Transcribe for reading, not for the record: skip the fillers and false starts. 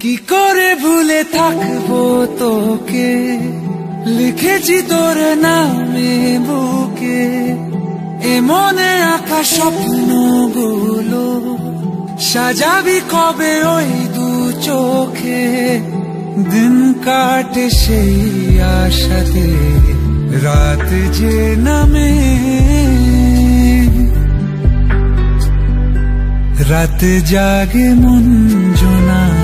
কি করে ভুলে থাকবো তোকে, লিখেছি তোর নামে বুকে, এ মনে আঁকা স্বপ্নগুলো সাজাবি কবে ওই দু চোখে। দিন কাটে সেই আশাতে, রাত যে নামে, রাত জাগে মন জোনা।